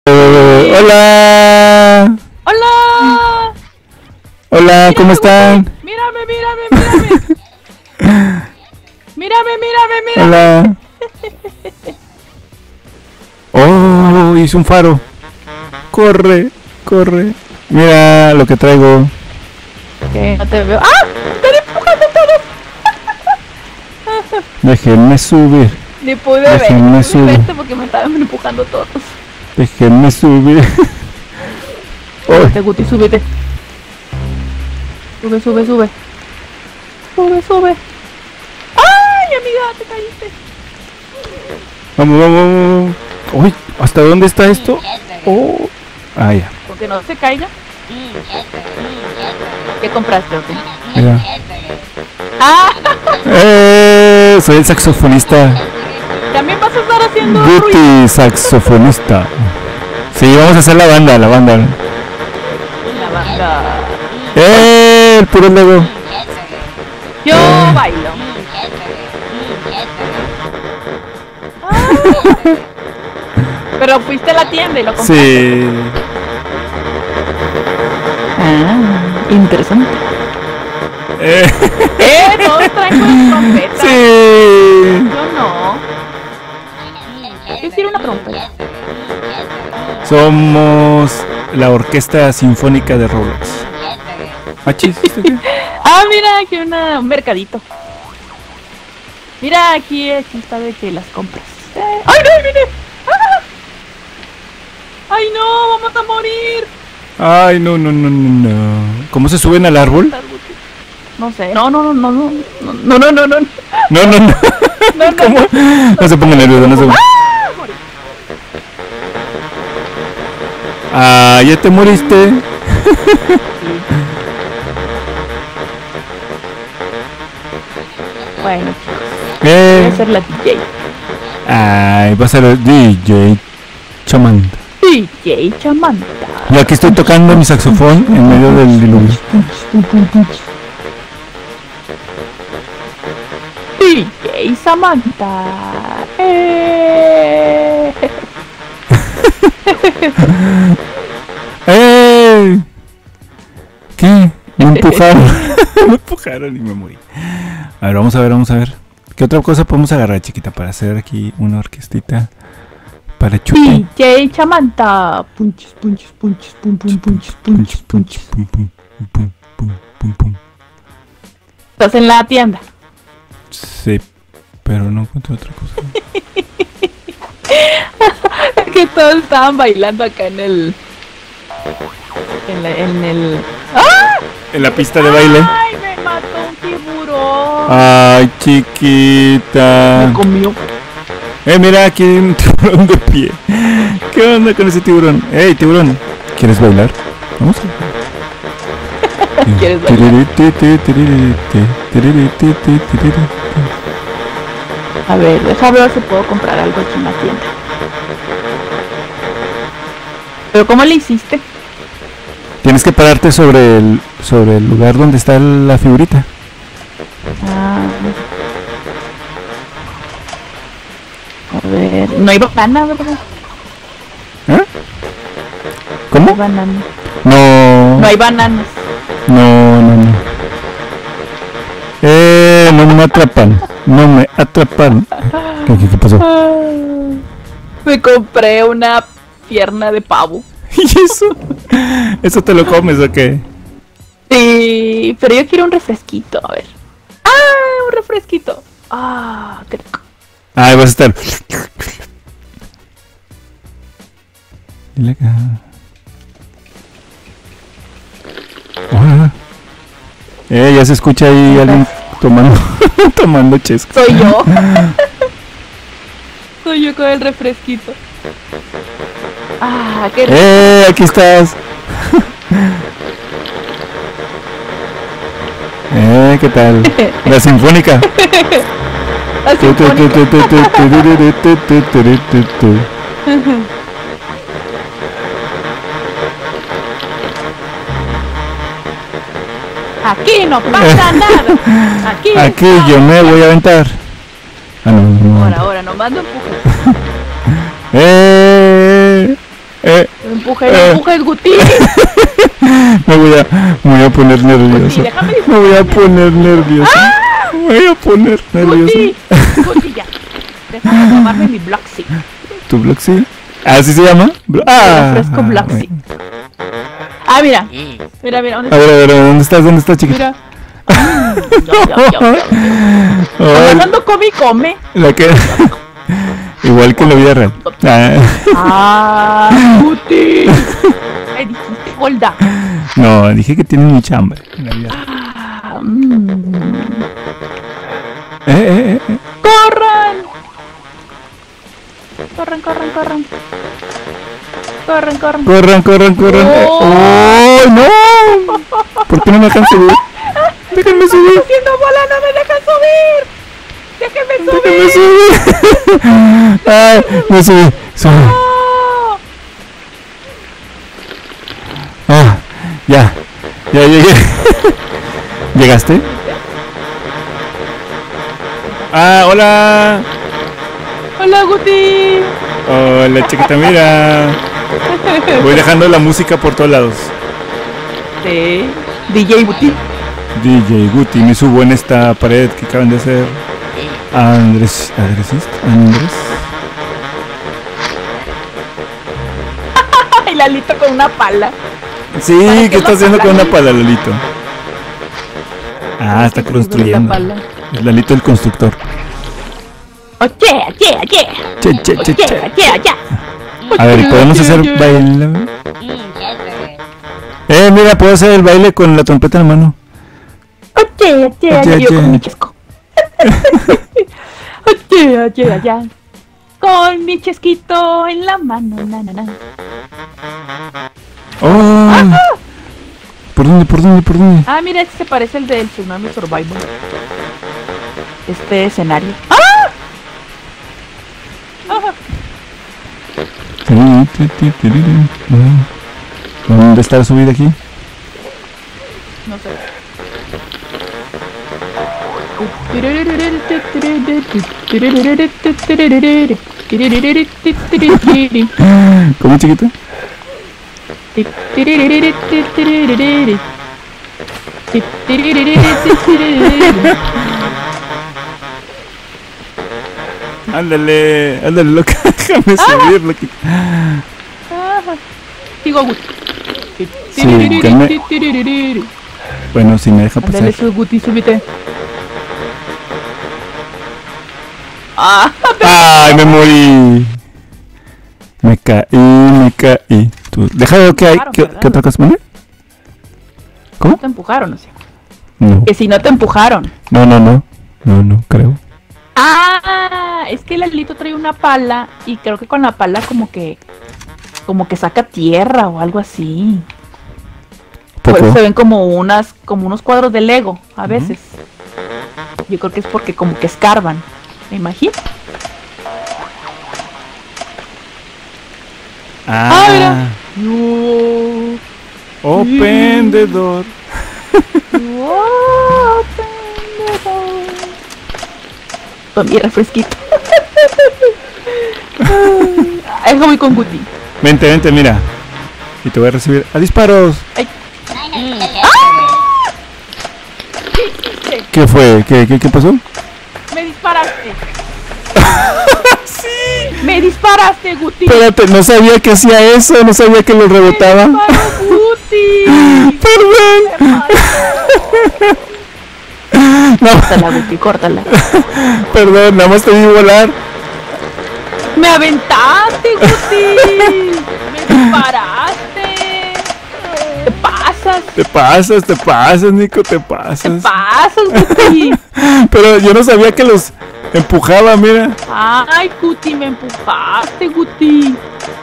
Hola. Hola. Hola, ¿cómo están? Mírame. Mírame. Hola. Oh, hice un faro. Corre. Mira lo que traigo. ¿Qué? No te veo. ¡Ah! ¡Están empujando todos! Déjenme subir. Ni pude Déjenme subir. verte porque me estaban empujando todos. Déjenme subir. Súbete, Guti, súbete. Sube. ¡Ay, amiga! Te caíste. Vamos. Uy, ¿hasta dónde está esto? Oh. Ah, ya. Porque no se caiga. ¿Qué compraste o qué? Mira. ¡Ah! Soy el saxofonista. También vas a estar haciendo ruido. Guti, saxofonista. Sí, vamos a hacer la banda. La banda. El puro Lego. Yo bailo. Ah. Pero fuiste a la tienda y lo compraste. Sí. Ah, interesante. Todos traen trompeta. Sí. Yo no. ¿Qué quiero una trompeta? Somos la orquesta sinfónica de Roblox. Achis, Ah, mira, aquí un mercadito. Mira, aquí está de que las compras. ¡Ay, no, mire! ¡Ah! ¡Ay, no! ¡Vamos a morir! Ay, no. ¿Cómo se suben al árbol? No sé. No. No. ¿Cómo? No se pongan nerviosos, no se pongan. Ah, ya te moriste. Bueno, chicos. Voy a ser la DJ. Ay, va a ser el DJ Chamanda. DJ Chamanda. Y aquí estoy tocando mi saxofón en medio del diluvio. DJ Samantha. ¿Qué? Me empujaron. Me empujaron y me morí. A ver, vamos a ver. ¿Qué otra cosa podemos agarrar, chiquita, para hacer aquí una orquestita? Para chute. DJ Chamanta. Punches. Estás en la tienda. Sí, pero no encuentro otra cosa. Es que todos estaban bailando acá en el... ¡Ah! En la pista de baile. ¡Ay, me mató un tiburón! Ay, chiquita. Me comió. Mira, aquí hay un tiburón de pie. ¿Qué onda con ese tiburón? Hey, tiburón, ¿quieres bailar? Vamos a bailar. ¿Quieres bailar? A ver, déjame ver si puedo comprar algo aquí en la tienda. ¿Pero cómo le hiciste? Tienes que pararte sobre el lugar donde está la figurita. Ah. A ver, no hay banana, ¿verdad? ¿Eh? ¿Cómo? No hay banana. No. No hay bananas. No. No me atrapan. ¿Qué pasó? Me compré una pierna de pavo. ¿Y eso? ¿Eso te lo comes o qué? Sí, pero yo quiero un refresquito, a ver. ¡Ah! Un refresquito. ¡Ah! Qué rico. Ahí vas a estar. Dile acá. Ya se escucha ahí alguien tomando chesco. Soy yo. Soy yo con el refresquito. ¡Ah! ¡Qué rico! Aquí estás. ¿Qué tal? La sinfónica. La sinfónica. Aquí no pasa nada. Aquí yo me voy a aventar. Ah, no. Ahora, nomás no empujes. No empujes, Guti. Me voy a poner nervioso. Guti, déjame Me voy a poner nervioso. Me voy a poner nervioso. Guti, ya. Déjame tomarme mi Bloxy. ¿Tu Bloxy? ¿Así se llama? Refresco Bloxy. Mira. Mira, ¿dónde A ver, ¿dónde estás, chiquita? Mira. Cuando come y come. La que... Igual que en la vida real. Guti. Ay, dijiste gorda. No, dije que tienen mucha hambre en la vida real. ¡Corran! ¡Corran! ¡Oh, no! ¿Por qué no me dejan subir? ¡Déjenme subir! ¡Haciendo bola! ¡No me dejan subir! ¡Déjenme subir! ¡Ay! Me subí. Ya llegué. ¿Llegaste? Hola. Hola, Guti. Hola, chiquita, mira. Voy dejando la música por todos lados. Sí. DJ Guti. DJ Guti, me subo en esta pared que acaban de hacer. Andrés. Y Lalito con una pala. Sí, ¿qué está haciendo con una pala, Lalito? Está construyendo. Es Lalito el constructor. Che. A ver, ¿podemos hacer baile? Mira, puedo hacer el baile con la trompeta en la mano. Yo con mi chesco. Con mi chesquito en la mano. ¿Por dónde? Mira, este se parece al del Tsunami Survivor. Este escenario. ¿Dónde está la subida aquí? No sé. ¿Cómo, chiquito? Ándale, loca, déjame subir, loca. Sigo, Guti. Bueno, si me deja pasar. Ándale, Guti, súbete. ¡Ay, me morí! Me caí. Deja de ver qué hay. ¿Qué otra cosa pone? ¿Cómo? ¿No te empujaron, o sea? No. Que si no te empujaron. No, creo. Es que el Lalito trae una pala y creo que con la pala como que saca tierra o algo así. Por eso se ven como unos cuadros de Lego a veces. Yo creo que es porque como que escarban, me imagino. Mira. Open the door. Con mi refresquito. Eso voy con Guti. Vente, mira. Y te voy a recibir a disparos. Ay. ¿Qué fue? ¿Qué pasó? Me disparaste. Sí. Me disparaste, Guti. Espérate, no sabía que hacía eso, no sabía que lo rebotaba. Me disparó, Guti. Perdón. No. Córtala, Guti, córtala. Perdón, nada más te vi volar. Me aventaste, Guti. Me disparaste. Te pasas, Nico, te pasas. Te pasas, Guti. Pero yo no sabía que los empujaba, mira. Ay, Guti, me empujaste, Guti.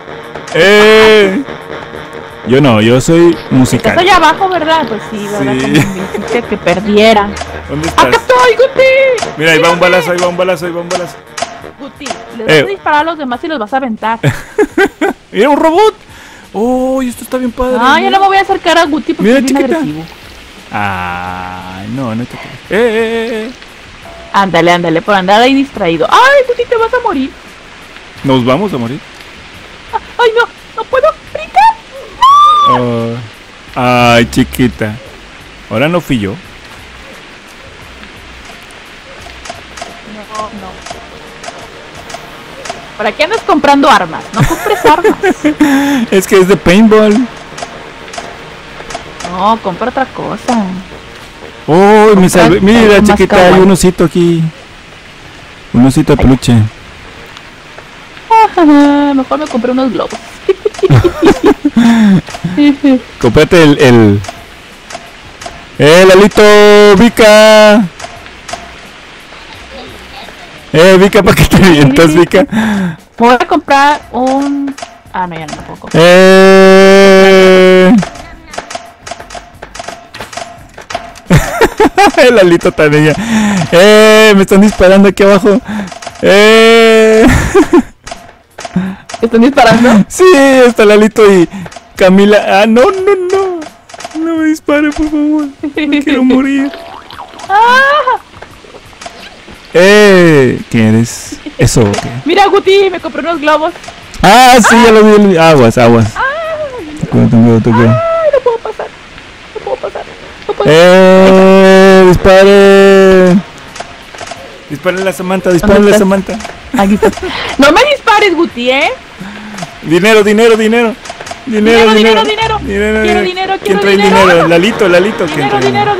Yo no, yo soy musical. Estás allá abajo, ¿verdad? Pues sí, ¿verdad? Sí. Como me dijiste que perdiera. ¿Dónde estás? ¡Acá estoy, Guti! Mira, ahí va un balazo. Guti, les vas a disparar a los demás y los vas a aventar. ¡Mira, un robot! ¡Oh, esto está bien padre! Yo no me voy a acercar a Guti porque Mira, es bien chiquita. agresivo. Ay, no te crees. Ándale, por andar ahí distraído. ¡Ay, Guti, te vas a morir! ¿Nos vamos a morir? ¡Ay, no puedo! Ay, chiquita. Ahora no fui yo. No. ¿Para qué andas comprando armas? No compres armas. Es que es de paintball. No, compra otra cosa. Oh, me salvé. Mira, chiquita, hay un osito aquí. Un osito de peluche. Mejor me compré unos globos. Cómprate el... Lalito, Vika. Vika, ¿para qué te vientas, Vika? Voy a comprar un... Ah, no, ya no puedo comprar. El Lalito también. Me están disparando aquí abajo. ¿Están disparando? Sí, está Lalito y Camila. Ah, no. No me dispare, por favor. No quiero morir. ¿Quién eres? ¿Eso o qué? Mira, Guti, me compré unos globos. Ah, sí, ya lo vi. Aguas. Te cuido. No puedo pasar. Disparen. Disparen la Samantha, Aquí está. No me dispares, Guti, ¿eh? Dinero. Quiero dinero. ¿Quién trae dinero? Lalito. ¿Quién trae Dinero.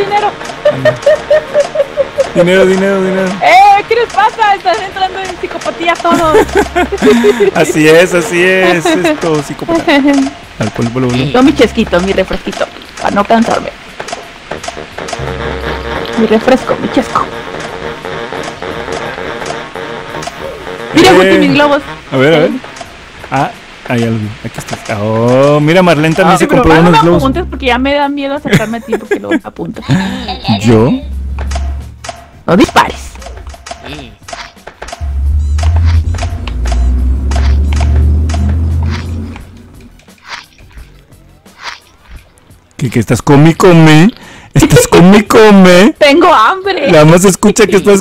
Dinero. ¿Qué les pasa? Están entrando en psicopatía todos. Así es. Esto, psicopata. Alcohol. Yo mi chesquito, mi refresquito, para no cansarme. Mi refresco, mi chesco. Mira, Guti, mis globos. A ver. Ah, ya lo vi. Aquí está. Oh, mira, Marlene también se compró unos globos. No me apuntes porque ya me da miedo acercarme a ti porque luego me apuntas. ¿Yo? No dispares. ¿Qué estás come? ¿Estás come? Tengo hambre. Nada más escucha que estás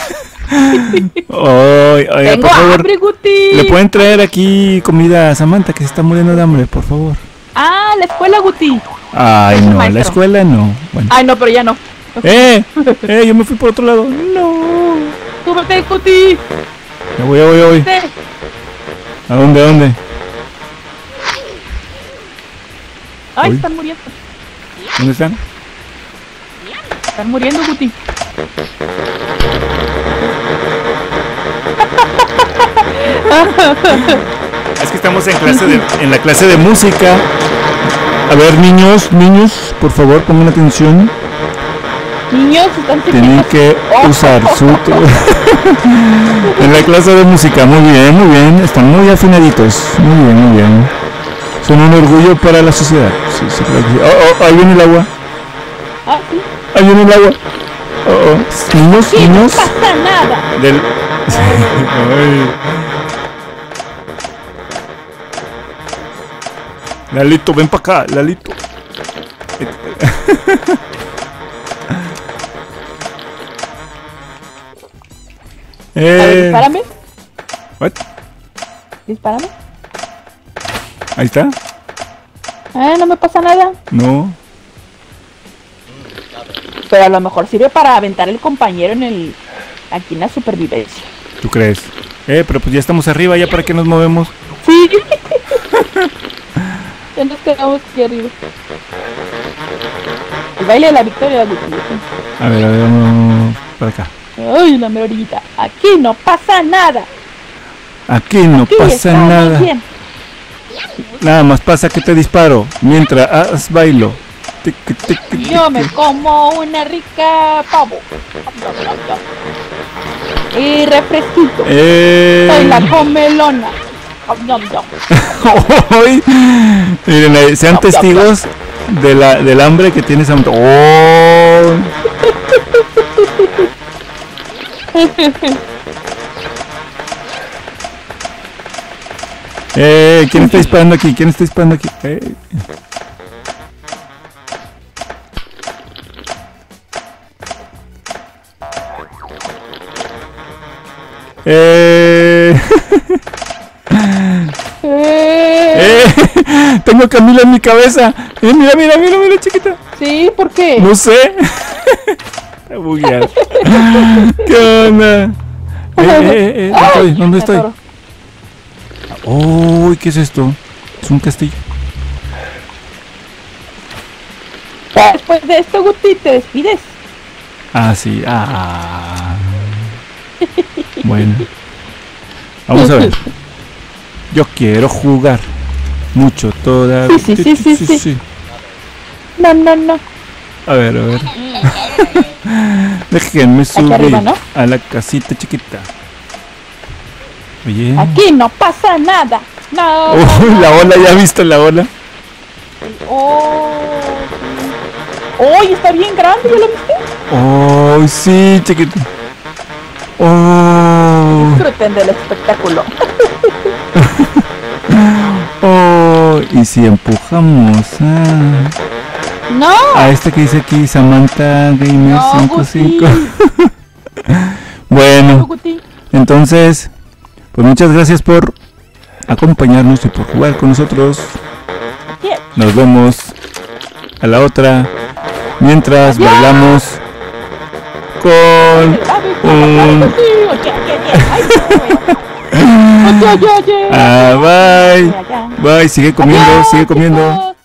Tengo hambre, Guti. ¿Le pueden traer aquí comida a Samantha que se está muriendo de hambre, por favor? Ah, la escuela, Guti. Ay, no, la escuela no. Bueno. Ay, no, pero ya no. Yo me fui por otro lado. No. Súbete, Guti. Ya voy. ¿A dónde? Ay, están muriendo. ¿Dónde están? Están muriendo, Guti. Es que estamos en la clase de música. A ver, niños, por favor, pongan atención. Niños, están tienen que usar su... En la clase de música, muy bien. Están muy afinaditos. Muy bien. Son un orgullo para la sociedad. Sí, claro. Ahí viene el agua. Sí. Ahí viene el agua. Niños. No pasa nada. Ay. Lalito, ven para acá, Lalito. A ver, dispárame. What? Dispárame. Ahí está. No me pasa nada. No. Pero a lo mejor sirve para aventar el compañero aquí en la supervivencia. ¿Tú crees? Pero pues ya estamos arriba, ¿ya para qué nos movemos? Sí. Ya nos quedamos aquí arriba. El baile de la victoria. A ver, vamos para acá. Ay, la mera orillita. Aquí no pasa nada. Aquí no pasa nada. Bien. Nada más pasa que te disparo mientras bailo. Yo me como una rica pavo. Y refresquito. Soy la comelona. Miren, sean testigos del hambre que tienes. ¿Quién está disparando aquí? Tengo a Camila en mi cabeza. Mira, chiquita. Sí, ¿por qué? No sé. Buguear. ¿Qué onda? ¿Dónde estoy? Uy, ¿qué es esto? Es un castillo. Después de esto, Guti, te despides. Ah, sí. Bueno. Vamos a ver. Yo quiero jugar mucho todavía. Sí. No. A ver. Déjenme subir arriba, ¿no? a la casita chiquita. Oye. Aquí no pasa nada. No. La ola, ¿ya has visto la ola? Está bien grande, ¿ya lo viste? Sí, chiquito. Disfruten del espectáculo. Y si empujamos No. a este que dice aquí Samantha Gamer 55. Bueno, entonces, pues muchas gracias por acompañarnos y por jugar con nosotros. Nos vemos a la otra mientras bailamos con un... Bye, sigue comiendo.